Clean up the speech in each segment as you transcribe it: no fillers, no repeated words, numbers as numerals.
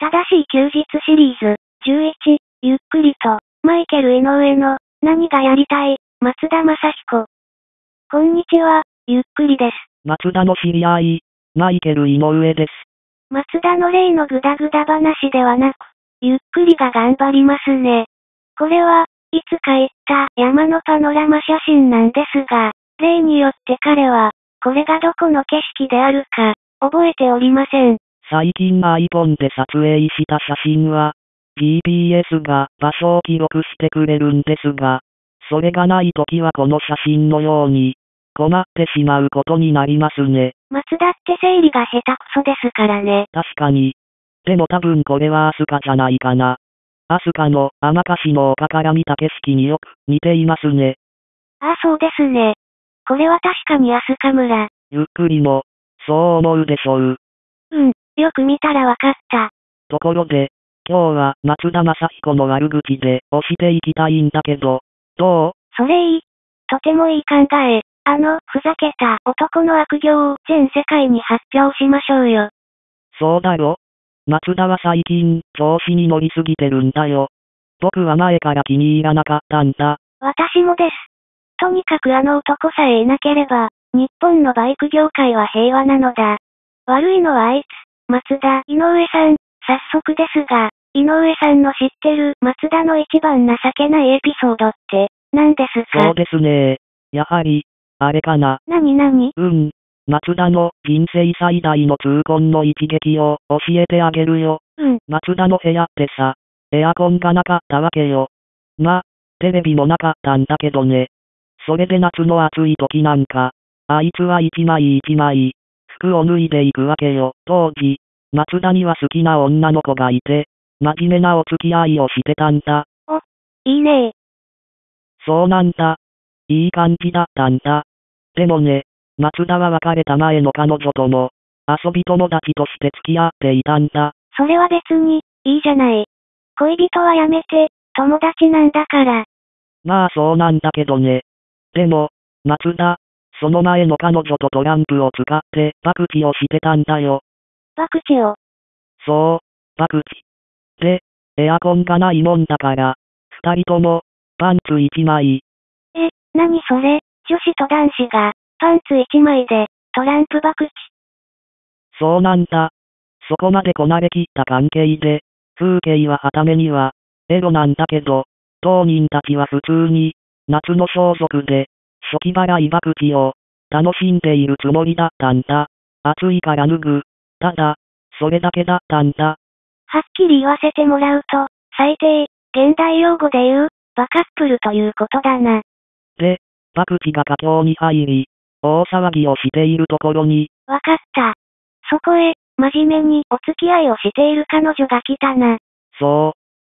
正しい休日シリーズ、11、ゆっくりと、マイケル井上の、何がやりたい、松田正彦。こんにちは、ゆっくりです。 松田の知り合い、マイケル井上です。 松田の例のグダグダ話ではなく、ゆっくりが頑張りますね。これは、いつか行った山のパノラマ写真なんですが、例によって彼は、これがどこの景色であるか、覚えておりません。 最近 iPhone で撮影した写真は、GPS が場所を記録してくれるんですが、それがないときはこの写真のように、困ってしまうことになりますね。 松田って整理が下手くそですからね。 確かに。でも多分これはアスカじゃないかな。アスカの甘かしの丘から見た景色によく似ていますね。 ああそうですね。これは確かにアスカ村。 ゆっくりも、そう思うでしょう。 よく見たらわかった。 ところで、今日は松田正彦の悪口で押していきたいんだけど、どう？ それいい。とてもいい考え。ふざけた男の悪行を全世界に発表しましょうよ。 そうだろ？松田は最近、調子に乗りすぎてるんだよ。僕は前から気に入らなかったんだ。 私もです。とにかくあの男さえいなければ、日本のバイク業界は平和なのだ。悪いのはあいつ、松田、井上さん。早速ですが、井上さんの知ってる松田の一番情けないエピソードって、何ですか？ そうですね。やはり、あれかな。 何？ 松田の人生最大の痛恨の一撃を教えてあげるよ。松田の部屋ってさ、エアコンがなかったわけよ。テレビもなかったんだけどね。それで夏の暑い時なんか、あいつは一枚一枚、服を脱いでいくわけよ。当時、松田には好きな女の子がいて、真面目なお付き合いをしてたんだ。 いいね。 そうなんだ。いい感じだったんだ。でもね、松田は別れた前の彼女とも、遊び友達として付き合っていたんだ。 それは別に、いいじゃない。恋人はやめて、友達なんだから。 まあそうなんだけどね。でも、松田、その前の彼女とトランプを使って博打をしてたんだよ。 博打を？ そう、博打。で、エアコンがないもんだから、二人とも、パンツ一枚。 何それ？女子と男子が、パンツ一枚で、トランプ博打。 そうなんだ。そこまでこなれきった関係で、風景は傍目には、エロなんだけど、当人たちは普通に、夏の装束で、初期払い博打を、楽しんでいるつもりだったんだ。暑いから脱ぐ。ただ、それだけだったんだ。 はっきり言わせてもらうと、最低、現代用語で言う、バカップルということだな。 で、博打が佳境に入り、大騒ぎをしているところに、 わかった。そこへ、真面目にお付き合いをしている彼女が来たな。 そう。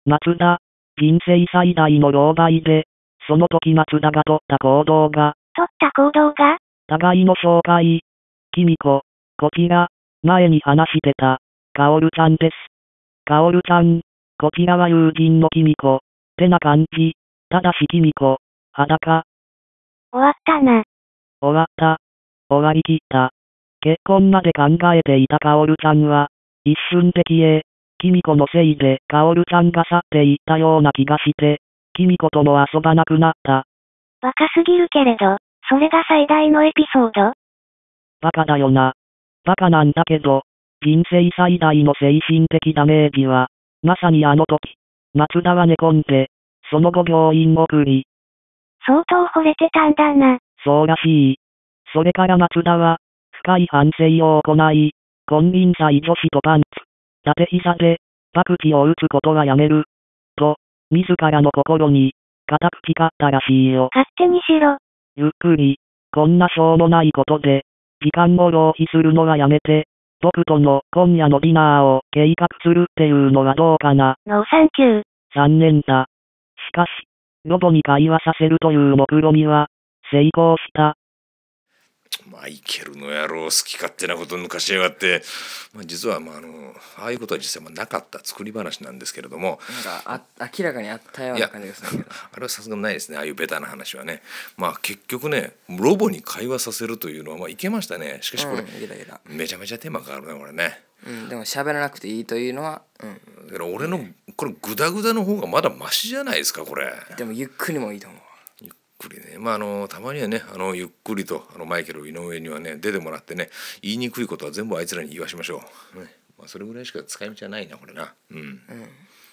松田、人生最大の狼狽で、その時松田が取った行動が、互いの紹介。君子、こちら、前に話してた、カオルちゃんです。カオルちゃん、こちらは友人の君子、ってな感じ。ただし君子、裸。 終わったな。 終わった。終わりきった。結婚まで考えていたカオルちゃんは、一瞬で消え、君子のせいでカオルちゃんが去っていったような気がして、君子とも遊ばなくなった。 バカすぎるけれど、それが最大のエピソード？ バカだよな。バカなんだけど、人生最大の精神的ダメージは、まさにあの時、松田は寝込んで、その後病院送り。 相当惚れてたんだな。 そうらしい。それから松田は、深い反省を行い、金輪際女子とパンツ、縦膝で、博打を打つことはやめる。と、自らの心に、固く誓ったらしいよ。 勝手にしろ。 ゆっくり、こんなしょうもないことで、時間を浪費するのはやめて、僕との今夜のディナーを計画するっていうのはどうかな。 ノーサンキュー。 残念だ。しかし、ロボに会話させるという目論みは、成功した。 マイケルの野郎好き勝手なこと抜かしやがって、実はああいうことは実際なかった作り話なんですけれども、 なんか明らかにあったような感じがするけど、 あれはさすがにないですね。ああいうベタな話はね。結局ね、ロボに会話させるというのはいけましたね。しかしこれ、めちゃめちゃ手間かかるねこれね。 でも喋らなくていいというのは、 だから俺のこれグダグダの方がまだマシじゃないですかこれ。 でもゆっくりもいいと思う。 ゆっくりね、たまにはねゆっくりとマイケル井上にはね出てもらってね、言いにくいことは全部あいつらに言わしましょう、ね。それぐらいしか使い道はないなこれな。